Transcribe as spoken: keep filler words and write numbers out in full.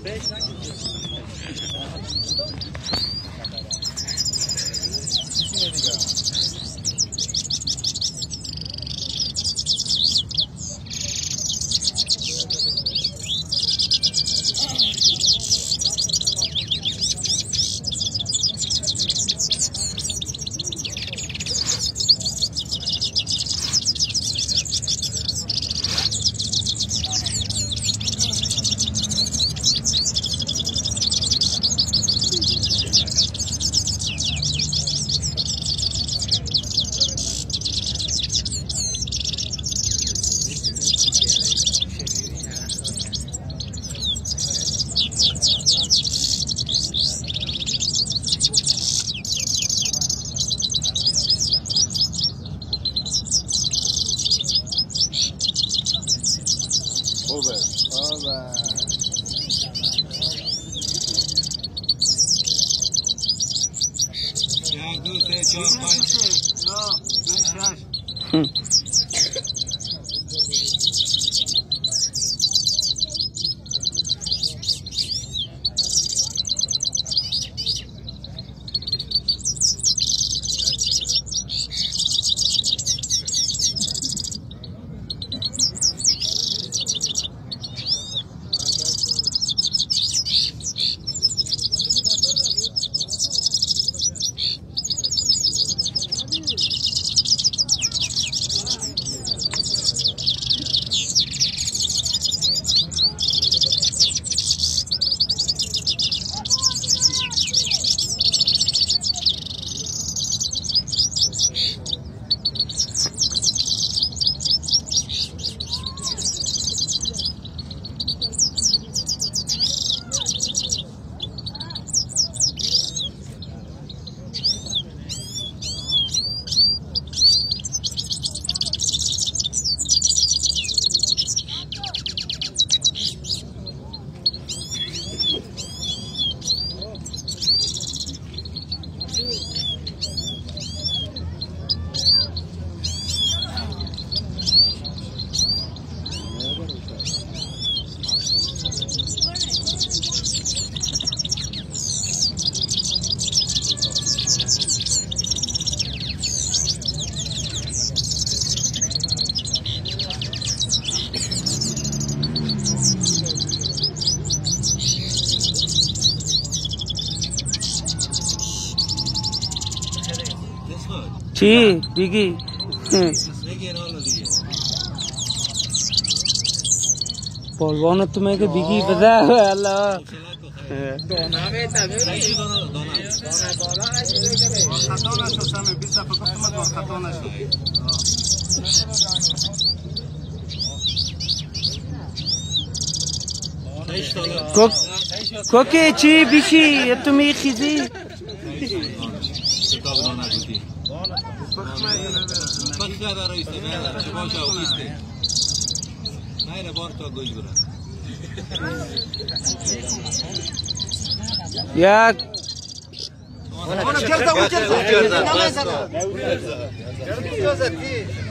خوبه خوبه یک دو سه چهار پنج شش چی بگی؟ پالوان تو میگه بگی بده الله کوکی چی بیشی تو میخیزی؟ پخته برای سمه چه باشه او کیسته نایره بار تا گوش برد یک اونو جرزه اون جرزه نمیزده جرزه